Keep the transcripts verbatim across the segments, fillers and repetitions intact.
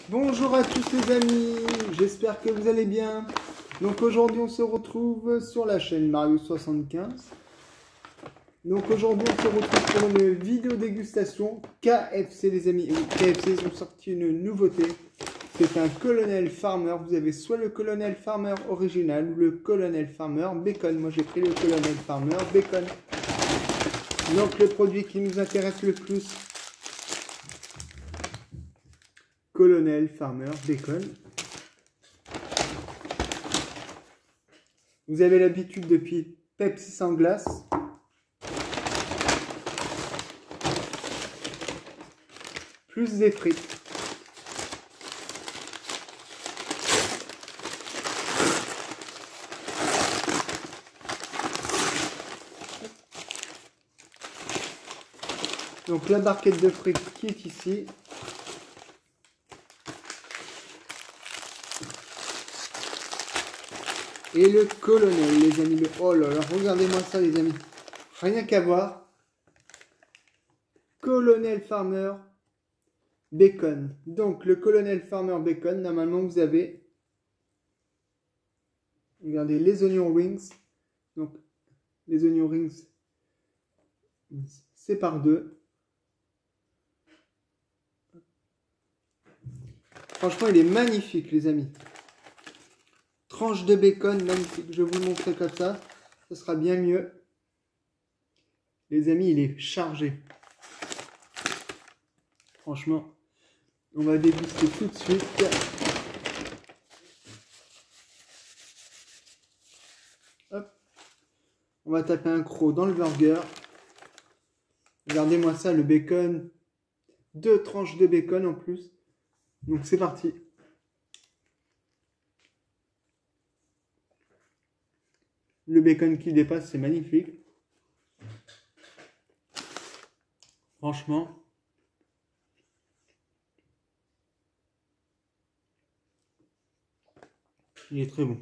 Bonjour à tous les amis, j'espère que vous allez bien. Donc aujourd'hui on se retrouve sur la chaîne Mario soixante-quinze. Donc aujourd'hui on se retrouve pour une vidéo dégustation K F C les amis. K F C ils ont sorti une nouveauté. C'est un Colonel Farmer. Vous avez soit le Colonel Farmer original ou le Colonel Farmer Bacon. Moi j'ai pris le Colonel Farmer Bacon. Donc le produit qui nous intéresse le plus, Colonel Farmer Bacon. Vous avez l'habitude depuis Pepsi sans glace. Plus des frites. Donc la barquette de frites qui est ici. Et le colonel, les amis. Le... Oh là là, regardez-moi ça, les amis. Rien qu'à voir. Colonel Farmer Bacon. Donc, le Colonel Farmer Bacon, normalement, vous avez... Regardez, les oignons rings. Donc, les oignons rings, c'est par deux. Franchement, il est magnifique, les amis. Tranche de bacon, magnifique. Je vais vous le montrer comme ça. Ce sera bien mieux. Les amis, il est chargé. Franchement, on va déguster tout de suite. Hop. On va taper un croc dans le burger. Regardez-moi ça, le bacon. Deux tranches de bacon en plus. Donc c'est parti. Le bacon qui dépasse, c'est magnifique. Franchement. Il est très bon.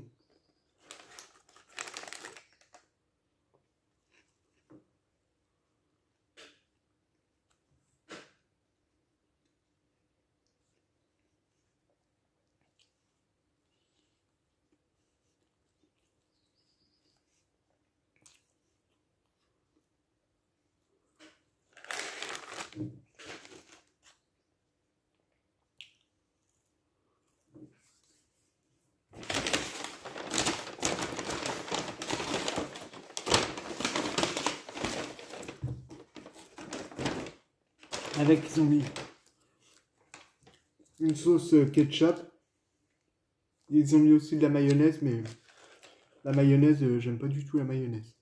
Avec, ils ont mis une sauce ketchup. Ils ont mis aussi de la mayonnaise, mais la mayonnaise, euh, j'aime pas du tout la mayonnaise.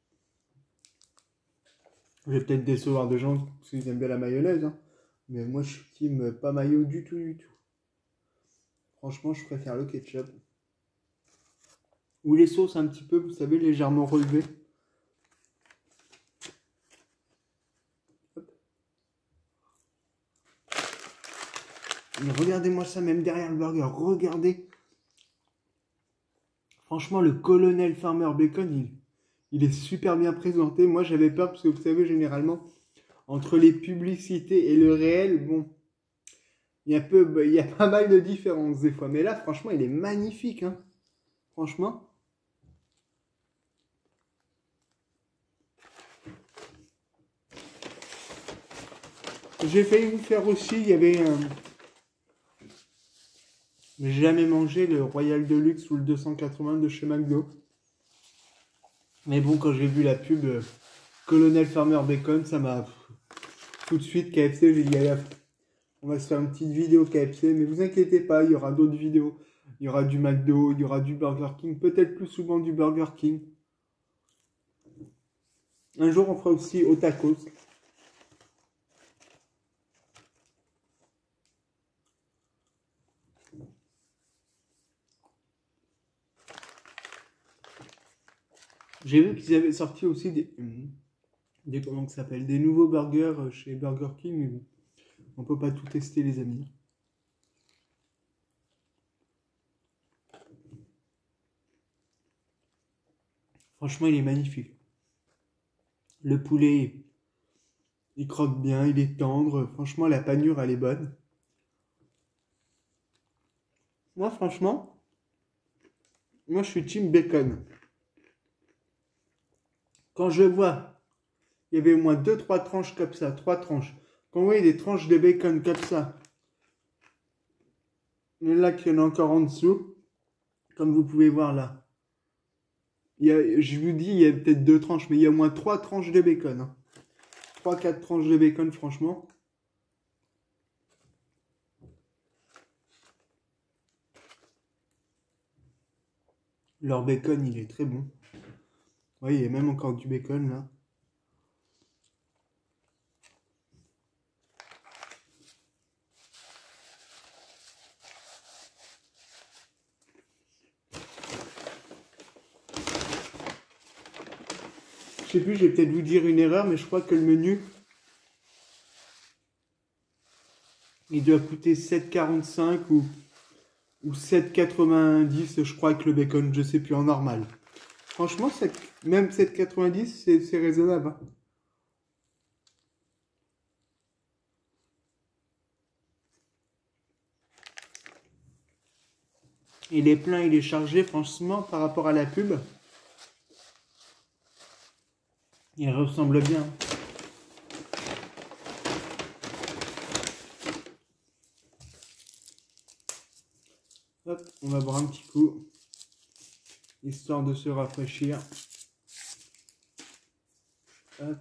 Je vais peut-être décevoir de gens parce qu'ils aiment bien la mayonnaise, hein. Mais moi, je suis team pas mayo du tout, du tout. Franchement, je préfère le ketchup. Ou les sauces un petit peu, vous savez, légèrement relevées. Regardez-moi ça, même derrière le burger. Regardez. Franchement, le Colonel Farmer Bacon, il, il est super bien présenté. Moi, j'avais peur parce que vous savez, généralement, entre les publicités et le réel, bon, il y a, peu, il y a pas mal de différences des fois. Mais là, franchement, il est magnifique, hein. Franchement. J'ai failli vous faire aussi, il y avait un... J'ai jamais mangé le Royal Deluxe ou le deux cent quatre-vingts de chez McDo. Mais bon, quand j'ai vu la pub euh, Colonel Farmer Bacon, ça m'a... Tout de suite, K F C, j'ai dit, allez, on va se faire une petite vidéo K F C. Mais vous inquiétez pas, il y aura d'autres vidéos. Il y aura du McDo, il y aura du Burger King. Peut-être plus souvent du Burger King. Un jour, on fera aussi au tacos. J'ai vu qu'ils avaient sorti aussi des, des comment ça s'appelle, des nouveaux burgers chez Burger King. Mais bon, on peut pas tout tester, les amis. Franchement, il est magnifique. Le poulet, il croque bien, il est tendre. Franchement, la panure, elle est bonne. Moi, franchement, moi, je suis team bacon. Quand je vois, il y avait au moins deux trois tranches comme ça, trois tranches. Quand vous voyez des tranches de bacon comme ça, et là, qu'il y en a encore en dessous, comme vous pouvez voir là. Il y a, je vous dis, il y a peut-être deux tranches, mais il y a au moins trois tranches de bacon. Hein. trois quatre tranches de bacon, franchement. Leur bacon, il est très bon. Oui, il y a même encore du bacon là. Je sais plus, je vais peut-être vous dire une erreur, mais je crois que le menu, il doit coûter sept quarante-cinq ou, ou sept quatre-vingt-dix, je crois, avec le bacon, je sais plus, en normal. Franchement, même sept quatre-vingt-dix, c'est raisonnable. Hein. Il est plein, il est chargé, franchement, par rapport à la pub. Il ressemble bien. Hop, on va boire un petit coup, histoire de se rafraîchir. Hop.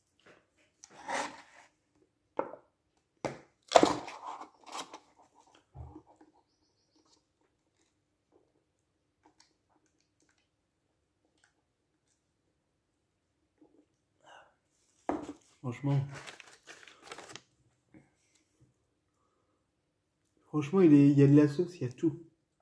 Franchement, franchement, il, est, il y a de la sauce, il y a tout.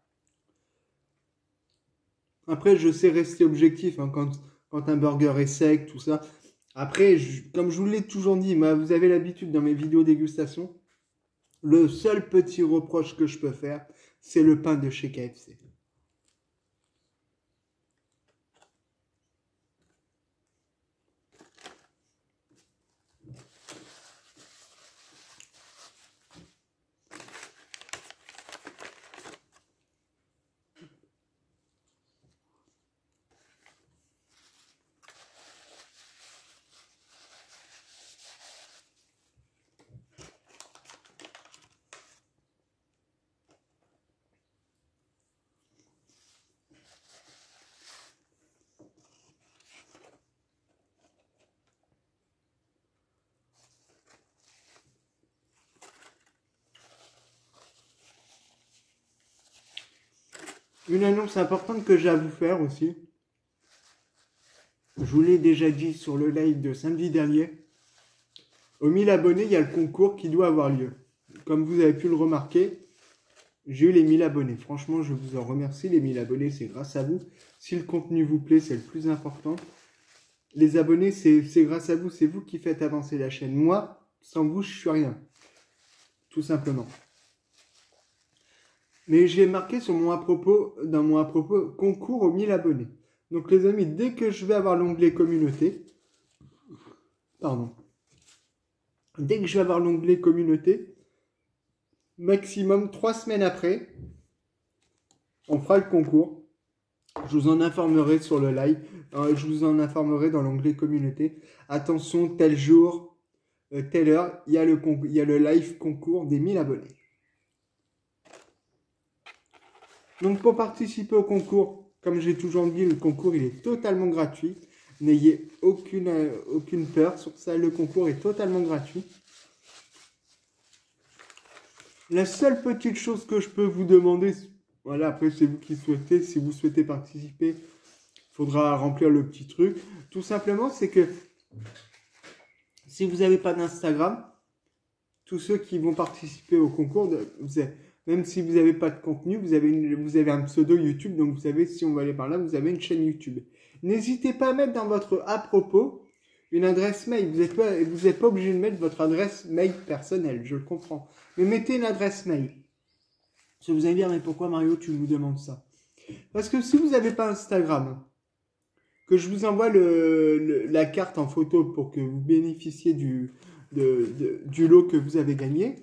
Après, je sais rester objectif hein, quand, quand un burger est sec, tout ça. Après, je, comme je vous l'ai toujours dit, bah, vous avez l'habitude dans mes vidéos dégustation, le seul petit reproche que je peux faire, c'est le pain de chez K F C. Une annonce importante que j'ai à vous faire aussi. Je vous l'ai déjà dit sur le live de samedi dernier. Aux mille abonnés, il y a le concours qui doit avoir lieu. Comme vous avez pu le remarquer, j'ai eu les mille abonnés. Franchement, je vous en remercie. Les mille abonnés, c'est grâce à vous. Si le contenu vous plaît, c'est le plus important. Les abonnés, c'est grâce à vous. C'est vous qui faites avancer la chaîne. Moi, sans vous, je suis rien. Tout simplement. Mais j'ai marqué sur mon à propos, dans mon à propos, concours aux mille abonnés. Donc les amis, dès que je vais avoir l'onglet communauté, pardon, dès que je vais avoir l'onglet communauté, maximum trois semaines après, on fera le concours. Je vous en informerai sur le live, euh, je vous en informerai dans l'onglet communauté. Attention, tel jour, euh, telle heure, il y a le, il y a le live concours des mille abonnés. Donc pour participer au concours, comme j'ai toujours dit, le concours il est totalement gratuit. N'ayez aucune, euh, aucune peur sur ça, le concours est totalement gratuit. La seule petite chose que je peux vous demander, voilà, après c'est vous qui souhaitez, si vous souhaitez participer, il faudra remplir le petit truc. Tout simplement, c'est que si vous n'avez pas d'Instagram, tous ceux qui vont participer au concours, vous avez, même si vous n'avez pas de contenu, vous avez, une, vous avez un pseudo YouTube, donc vous savez, si on va aller par là, vous avez une chaîne YouTube. N'hésitez pas à mettre dans votre à propos une adresse mail. Vous n'êtes pas, vous n'êtes pas obligé de mettre votre adresse mail personnelle, je le comprends. Mais mettez une adresse mail. Parce que vous allez dire, mais pourquoi Mario, tu nous demandes ça? Parce que si vous n'avez pas Instagram, que je vous envoie le, le, la carte en photo pour que vous bénéficiez du, de, de, du lot que vous avez gagné,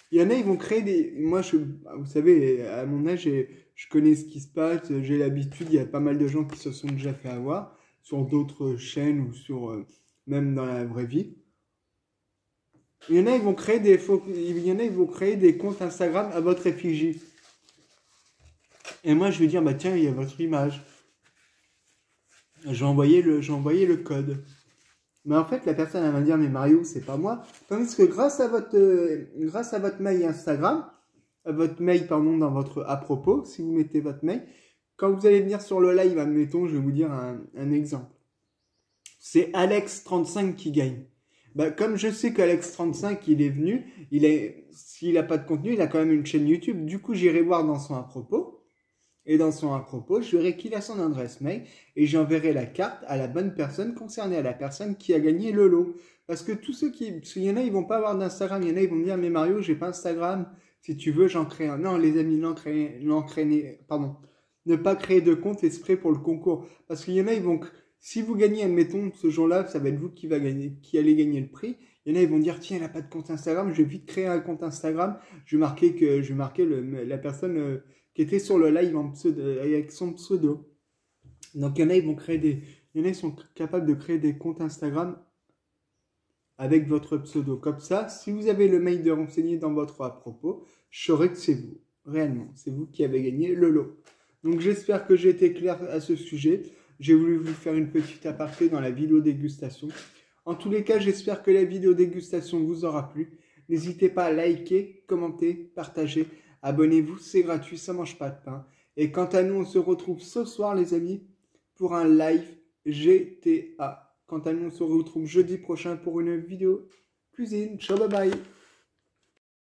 Il y en a, ils vont créer des... Moi, je, vous savez, à mon âge, je connais ce qui se passe, j'ai l'habitude, il y a pas mal de gens qui se sont déjà fait avoir sur d'autres chaînes ou sur euh, même dans la vraie vie. Il y en a, ils vont créer des faux... Il y en a, ils vont créer des comptes Instagram à votre effigie. Et moi, je vais dire, bah tiens, il y a votre image. J'ai envoyé le, j'ai envoyé le code. Mais en fait, la personne elle va me dire, mais Mario, c'est pas moi. Tandis que grâce à votre, euh, grâce à votre mail Instagram, à votre mail, pardon, dans votre à propos, si vous mettez votre mail, quand vous allez venir sur le live, admettons, je vais vous dire un, un exemple. C'est Alex trente-cinq qui gagne. Bah, comme je sais qu'Alex trente-cinq, il est venu, il est, s'il n'a pas de contenu, il a quand même une chaîne YouTube. Du coup, j'irai voir dans son à propos. Et dans son à propos, je verrai qu'il a son adresse mail et j'enverrai la carte à la bonne personne concernée, à la personne qui a gagné le lot. Parce que tous ceux qui... Parce qu'il y en a, ils vont pas avoir d'Instagram. Il y en a, ils vont me dire, mais Mario, j'ai pas Instagram. Si tu veux, j'en crée un. Non, les amis, n'en créez... n'en créez... Pardon. Ne pas créer de compte exprès pour le concours. Parce qu'il y en a, ils vont... Si vous gagnez, admettons, ce jour-là, ça va être vous qui va gagner, qui allez gagner le prix. Il y en a, ils vont dire, tiens, elle n'a pas de compte Instagram, je vais vite créer un compte Instagram. Je vais marquer que, je vais marquer le, la personne euh, qui était sur le live en pseudo, avec son pseudo. Donc, il y en a, ils vont créer des, il y en a, ils sont capables de créer des comptes Instagram avec votre pseudo. Comme ça, si vous avez le mail de renseigner dans votre à propos, je saurai que c'est vous. Réellement, c'est vous qui avez gagné le lot. Donc, j'espère que j'ai été clair à ce sujet. J'ai voulu vous faire une petite aparté dans la vidéo dégustation. En tous les cas, j'espère que la vidéo dégustation vous aura plu. N'hésitez pas à liker, commenter, partager. Abonnez-vous, c'est gratuit, ça mange pas de pain. Et quant à nous, on se retrouve ce soir, les amis, pour un live G T A. Quant à nous, on se retrouve jeudi prochain pour une vidéo cuisine. Ciao, bye bye.